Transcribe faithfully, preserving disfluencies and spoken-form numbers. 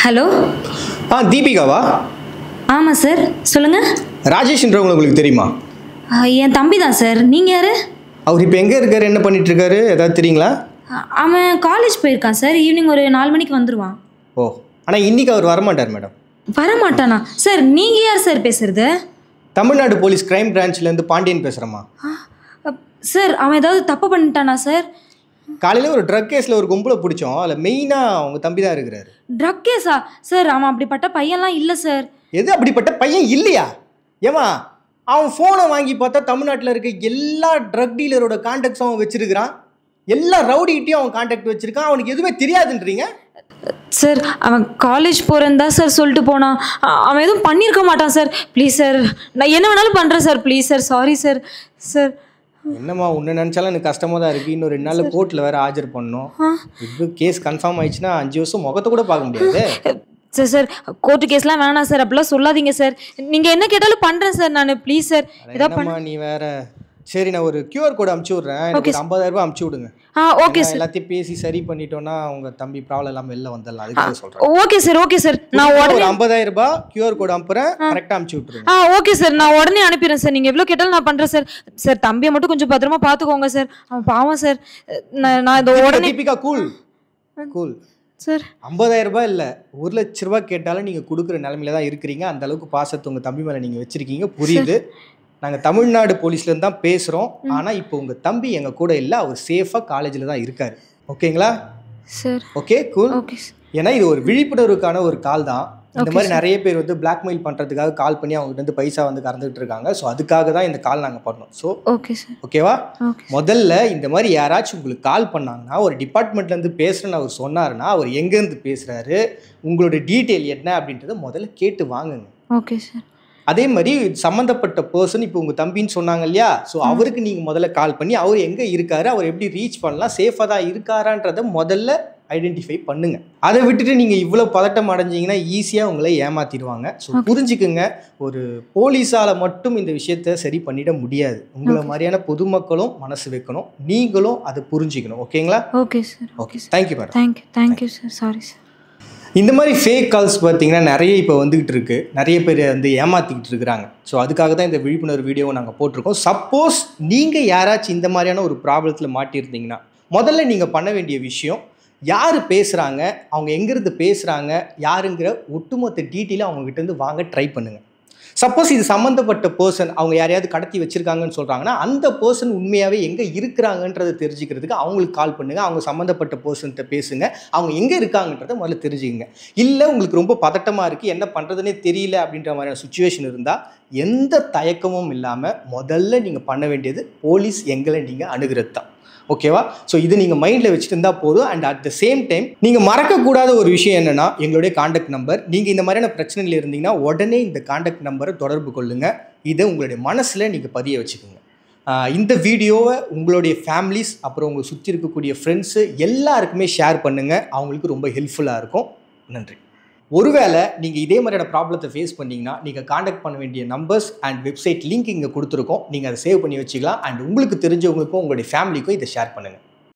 Hello. ஆ தீபிகாவா? ஆமாம் sir, சொல்லுங்கள். ராஜேஷ்ன்றவங்க உங்களுக்கு தெரியுமா? என் தம்பி தான் சார். நீங்கள் யார்? அவர் இப்போ எங்கே இருக்காரு, என்ன பண்ணிட்டு இருக்காரு, ஏதாவது தெரியுங்களா? அவன் காலேஜ் போயிருக்கான் சார். ஈவினிங் ஒரு நாலு மணிக்கு வந்துடுவான். ஓ, ஆனால் இன்னைக்கு அவர் வரமாட்டார் மேடம். வரமாட்டானா சார்? நீங்கள் யார் சார் பேசுறது? தமிழ்நாடு போலீஸ் கிரைம் பிரான்ச்லேருந்து பாண்டியன் பேசுகிறேம்மா. சார் அவன் ஏதாவது தப்பு பண்ணிட்டானா சார்? காலையில் ஒரு ட்ரக் கேஸில் ஒரு கும்பலை பிடிச்சோம். அதில் மெயினாக அவங்க தம்பி தான் இருக்கிறாரு. ட்ரக் கேஸா சார்? அவன் அப்படிப்பட்ட பையன்லாம் இல்லை சார். எது அப்படிப்பட்ட பையன் இல்லையா? ஏமா, அவன் ஃபோனை வாங்கி பார்த்தா தமிழ்நாட்டில் இருக்க எல்லா ட்ரக் டீலரோட கான்டாக்ட்ஸும் அவன் வச்சிருக்கிறான். எல்லா ரவுடிகிட்டையும் அவன் கான்டாக்ட் வச்சிருக்கான். அவனுக்கு எதுவுமே தெரியாதுன்றீங்க சார்? அவன் காலேஜ் போகிறேன்னு தான் சார் சொல்லிட்டு போனான். அவன் எதுவும் பண்ணியிருக்க மாட்டான் சார். ப்ளீஸ் சார், நான் என்ன வேணாலும் பண்ணுறேன் sir. Please sir, sorry sir. Sir என்னம்மா, உன்னை நினச்சாலும் எனக்கு கஷ்டமாக தான் இருக்குது. இன்னும் ரெண்டு நாளில் கோர்ட்டில் வேறு ஆஜர் பண்ணணும். இப்போ கேஸ் கன்ஃபார்ம் ஆயிடுச்சுன்னா அஞ்சு வருஷம் முகத்தை கூட பார்க்க முடியாது. சார் சார் கோர்ட்டு கேஸ்லாம் வேணாம் சார். அப்படிலாம் சொல்லாதீங்க சார். நீங்கள் என்ன கேட்டாலும் பண்ணுறேன் சார் நான். Please sir. என்னம்மா நீ வேற. சரி, நான் ஒரு கியூஆர் கோடு அமுச்சு விட்றேன். எனக்கு ஒரு ஐம்பதாயிரம் ரூபாய் அமுச்சு விடுங்க. ஆ ஓகே சார். எல்லாத்தையும் பேசி சரி பண்ணிட்டோன்னா உங்கள் தம்பி ப்ராப்ளம் எல்லாம் வெளில வந்துடலாம். அதுக்காக சொல்கிறேன். Okay sir, okay sir. நான் உடனே ஒரு ஐம்பதாயிரம் ரூபாய் கியூஆர் கோடு அனுப்புறேன். கரெக்டாக அமுச்சு விட்டுருங்க. ஆ ஓகே சார், நான் உடனே அனுப்பிடுறேன் சார். நீங்கள் எவ்வளோ கேட்டாலும் நான் பண்ணுறேன் சார். சார் தம்பியை மட்டும் கொஞ்சம் பத்திரமா பார்த்துக்கோங்க சார். அவன் பாவம் சார். நான் நான் இந்த உடனே தீபிகா கூல் கூல் சார். ஐம்பதாயிரம் ரூபாய் இல்லை, ஒரு லட்ச ரூபாய் கேட்டாலும் நீங்கள் கொடுக்குற நிலமையில தான் இருக்கிறீங்க. அந்த அளவுக்கு பாசத்தை உங்கள் தம்பி மேலே நீங்கள் வச்சிருக்கீங்க. புரியுது. நாங்கள் தமிழ்நாடு போலீஸ்லேருந்து தான் பேசுகிறோம். ஆனால் இப்போ உங்கள் தம்பி எங்கள் கூட இல்லை. அவர் சேஃபாக காலேஜில் தான் இருக்கார். ஓகேங்களா sir? Okay cool. Okay sir. ஏன்னா இது ஒரு விழிப்புணர்வுக்கான ஒரு கால் தான். இந்த மாதிரி நிறைய பேர் வந்து பிளாக்மெயில் பண்ணுறதுக்காக கால் பண்ணி அவங்ககிட்ட வந்து பைசா வந்து கறந்துட்டு இருக்காங்க. ஸோ அதுக்காக தான் இந்த கால் நாங்கள் பண்ணோம். So okay sir. ஓகேவா? ஓகே. முதல்ல இந்த மாதிரி யாராச்சும் உங்களுக்கு கால் பண்ணாங்கன்னா, ஒரு டிபார்ட்மெண்ட்லேருந்து பேசுகிறேன்னு அவர் சொன்னாருன்னா, அவர் எங்கேருந்து பேசுகிறாரு, உங்களோட டீட்டெயில் என்ன அப்படின்றத முதல்ல கேட்டு வாங்குங்க. Okay sir. அதே மாதிரி சம்மந்தப்பட்ட பர்சன் இப்போ உங்கள் தம்பின்னு சொன்னாங்க இல்லையா? ஸோ அவருக்கு நீங்கள் முதல்ல கால் பண்ணி அவர் எங்கே இருக்காரு, அவர் எப்படி ரீச் பண்ணலாம், சேஃபாக தான் இருக்காரான்றதை முதல்ல ஐடென்டிஃபை பண்ணுங்க. அதை விட்டுட்டு நீங்கள் இவ்வளோ பதட்டம் அடைஞ்சிங்கன்னா ஈஸியாக உங்களை ஏமாற்றிடுவாங்க. ஸோ புரிஞ்சுக்குங்க, ஒரு போலீஸால் மட்டும் இந்த விஷயத்த சரி பண்ணிட முடியாது. உங்களை மாதிரியான பொதுமக்களும் மனசு வைக்கணும், நீங்களும் அதை புரிஞ்சுக்கணும். ஓகேங்களா? Okay sir. Okay, thank you madam. Thank you thank you sir. Sorry sir. இந்த மாதிரி ஃபேக் கால்ஸ் பார்த்தீங்கன்னா நிறைய இப்போ வந்துகிட்டு இருக்கு. நிறைய பேர் வந்து ஏமாற்றிக்கிட்டு இருக்கிறாங்க. ஸோ அதுக்காக தான் இந்த விழிப்புணர்வு வீடியோவை நாங்கள் போட்டிருக்கோம். சப்போஸ் நீங்கள் யாராச்சும் இந்த மாதிரியான ஒரு ப்ராப்ளத்தில் மாட்டியிருந்தீங்கன்னா, முதல்ல நீங்கள் பண்ண வேண்டிய விஷயம், யார் பேசுகிறாங்க, அவங்க எங்கேருந்து பேசுகிறாங்க, யாருங்கிற ஒட்டுமொத்த டீட்டெயிலை அவங்ககிட்டேருந்து வாங்க ட்ரை பண்ணுங்கள். சப்போஸ் இது சம்மந்தப்பட்ட பர்சன் அவங்க யாரையாவது கடத்தி வச்சுருக்காங்கன்னு சொல்கிறாங்கன்னா, அந்த பர்சன் உண்மையாகவே எங்கே இருக்கிறாங்கன்றதை தெரிஞ்சுக்கிறதுக்கு அவங்களுக்கு கால் பண்ணுங்கள். அவங்க சம்மந்தப்பட்ட பர்சன்கிட்ட பேசுங்க. அவங்க எங்கே இருக்காங்கன்றதை முதல்ல தெரிஞ்சுக்கங்க. இல்லை உங்களுக்கு ரொம்ப பதட்டமாக இருக்குது, என்ன பண்ணுறதுனே தெரியல அப்படின்ற மாதிரியான சுச்சுவேஷன் இருந்தால், எந்த தயக்கமும் இல்லாமல் முதல்ல நீங்கள் பண்ண வேண்டியது போலீஸ் எங்களை நீங்கள் அணுகிறது தான். ஓகேவா? ஸோ இது நீங்கள் மைண்டில் வச்சுட்டு இருந்தால் போதும். And at the same time நீங்கள் மறக்கக்கூடாத ஒரு விஷயம் என்னென்னா, எங்களுடைய காண்டாக்ட் நம்பர். நீங்கள் இந்த மாதிரியான பிரச்சனையில் இருந்தீங்கன்னா உடனே இந்த காண்டாக்ட் நம்பரை தொடர்பு கொள்ளுங்கள். இதை உங்களுடைய மனசில் நீங்கள் பதிய வச்சுக்கோங்க. இந்த வீடியோவை உங்களுடைய ஃபேமிலிஸ், அப்புறம் உங்களை சுற்றி இருக்கக்கூடிய ஃப்ரெண்ட்ஸு எல்லாருக்குமே ஷேர் பண்ணுங்கள். அவங்களுக்கு ரொம்ப ஹெல்ப்ஃபுல்லாக இருக்கும். நன்றி. ஒருவேளை நீங்கள் இதே மாதிரியான ப்ராப்ளத்தை ஃபேஸ் பண்ணிங்கன்னா, நீங்கள் காண்டாக்ட் பண்ண வேண்டிய நம்பர்ஸ் அண்ட் வெப்சைட் லிங்க் இங்கே கொடுத்துருக்கோம். நீங்கள் அதை சேவ் பண்ணி வச்சுக்கலாம். அண்ட் உங்களுக்கு தெரிஞ்சவங்களுக்கும் உங்களுடைய ஃபேமிலிக்கும் இதை ஷேர் பண்ணுங்கள்.